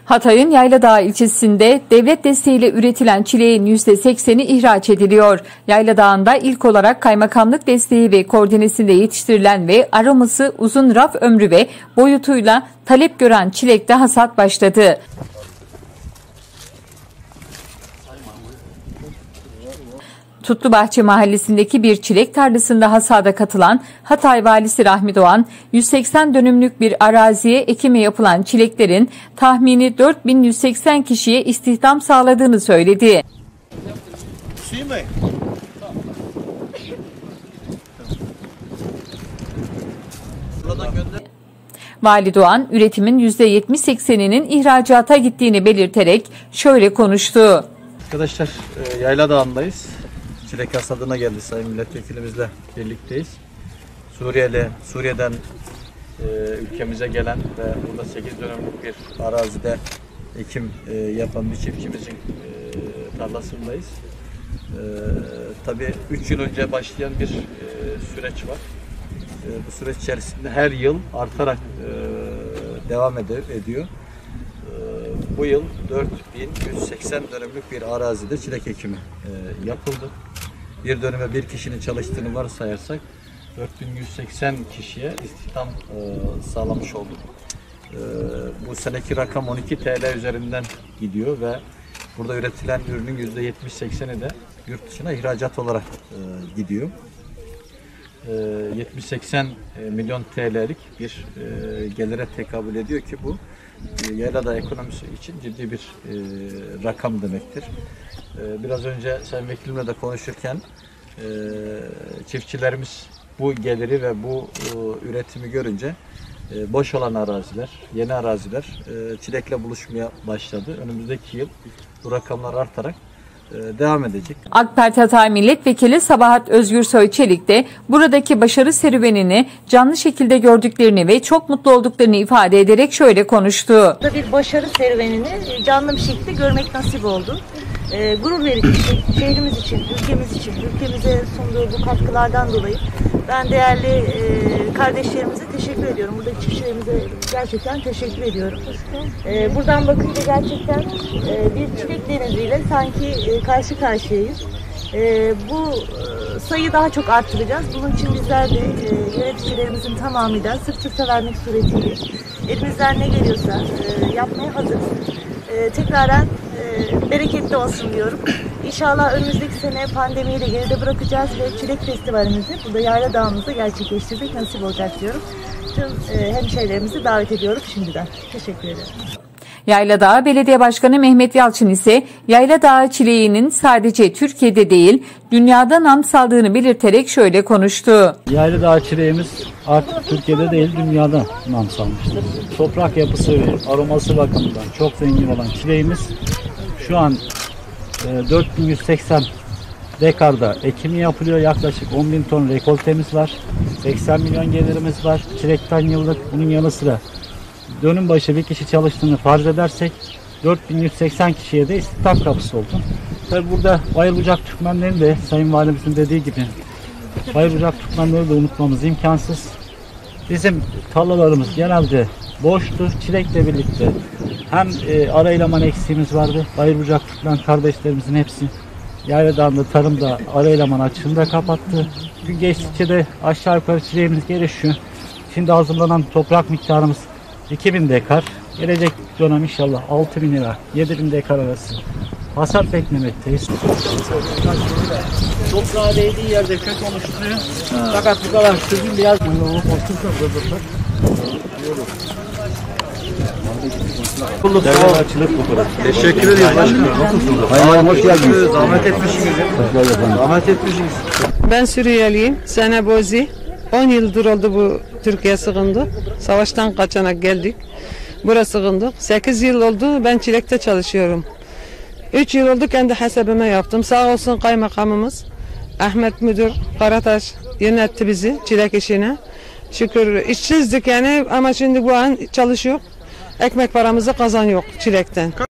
Hatay'ın Yayladağ ilçesinde devlet desteğiyle üretilen çileğin %80'i ihraç ediliyor. Yayladağ'ında ilk olarak kaymakamlık desteği ve koordinesinde yetiştirilen ve aroması uzun raf ömrü ve boyutuyla talep gören çilekte hasat başladı. Tutlubahçe mahallesindeki bir çilek tarlasında hasada katılan Hatay Valisi Rahmi Doğan, 180 dönümlük bir araziye ekimi yapılan çileklerin tahmini 4180 kişiye istihdam sağladığını söyledi. Vali Doğan, üretimin %70-80'inin ihracata gittiğini belirterek şöyle konuştu. Arkadaşlar, Yayladağ'ındayız. Çilek hasadına geldi, sayın milletvekilimizle birlikteyiz. Suriye'den ülkemize gelen ve burada 8 dönümlük bir arazide ekim yapan bir çiftçimizin tarlasındayız. Tabii 3 yıl önce başlayan bir süreç var. Bu süreç içerisinde her yıl artarak devam ediyor. Bu yıl 4180 dönümlük bir arazide çilek ekimi yapıldı. Bir dönüme bir kişinin çalıştığını varsayarsak 4180 kişiye istihdam sağlamış olduk. Bu seneki rakam 12 TL üzerinden gidiyor ve burada üretilen ürünün %70-80'i de yurt dışına ihracat olarak gidiyor. 70-80 milyon TL'lik bir gelire tekabül ediyor ki bu Yayladağ ekonomisi için ciddi bir rakam demektir. Biraz önce Sayın Vekilimle de konuşurken çiftçilerimiz bu geliri ve bu üretimi görünce boş olan araziler, yeni araziler çilekle buluşmaya başladı. Önümüzdeki yıl bu rakamlar artarak devam edecek. AK Parti Hatay Milletvekili Sabahat Özgürsoy Çelik de buradaki başarı serüvenini canlı şekilde gördüklerini ve çok mutlu olduklarını ifade ederek şöyle konuştu. Burada bir başarı serüvenini canlı bir şekilde görmek nasip oldu. Gurur verici şehrimiz için, ülkemize sunduğu bu katkılardan dolayı ben değerli kardeşlerimize teşekkür ediyorum. Buradaki çiftçilerimize gerçekten teşekkür ediyorum. Buradan bakınca gerçekten bir çilek deniziyle sanki karşı karşıyayız. Bu sayıyı daha çok arttıracağız. Bunun için bizler de yöneticilerimizin tamamıyla sırt sırta vermek suretiyle elimizden ne geliyorsa yapmaya hazırız. Tekraren bereketli olsun diyorum. İnşallah önümüzdeki sene pandemiyi de geride bırakacağız ve çilek festivalimizi burada Yayladağ'ımızda gerçekleştirmek nasip olacak diyorum. Tüm hemşehrilerimizi davet ediyorum şimdiden. Teşekkür ederim. Yayladağ Belediye Başkanı Mehmet Yalçın ise Yayladağ çileğinin sadece Türkiye'de değil dünyada nam saldığını belirterek şöyle konuştu. Yayladağ çileğimiz artık Türkiye'de değil dünyada nam salmıştır. Toprak yapısı ve aroması bakımından çok zengin olan çileğimiz şu an 4180 dekarda ekimi yapılıyor. Yaklaşık 10.000 ton rekoltemiz var. 80 milyon gelirimiz var. Çilekten yıllık bunun yanı sıra dönüm başı bir kişi çalıştığını farz edersek 4180 kişiye de istihdam kapısı oldu. Tabi burada Bayırbucak Türkmenleri de Sayın Valimizin dediği gibi Bayırbucak Türkmenleri de unutmamız imkansız. Bizim tarlalarımız genelde boştu. Çilekle birlikte hem ara eleman eksiğimiz vardı. Bayırbucak Türkmen kardeşlerimizin hepsi Yayladağ'da tarımda ara eleman açığını kapattı. Gün geçtikçe de aşağı yukarı çileğimiz gelişiyor. Şimdi hazırlanan toprak miktarımız 2000 dekar. Gelecek dönem inşallah 6000 lira, 7000 dekar arası hasat beklemekteyiz. Toprağa değdiği yerde kök oluşturuyor. Fakat bu kadar sürgün biraz Teşekkür ederim başkanım. Hayır, hoş geldiniz. Zahmet etmişsiniz. Ben Suriyeliyim. Sene Bozi. 10 yıldır oldu bu Türkiye sığındı. Savaştan kaçanak geldik. Burası sığındık. 8 yıl oldu ben çilekte çalışıyorum. 3 yıl oldu kendi hesabıma yaptım. Sağ olsun kaymakamımız Ahmet Müdür Karataş yönetti bizi çilek işine. Şükür işsizdik yani ama şimdi bu an çalışıyor. Ekmek paramızı kazanıyor çilekten.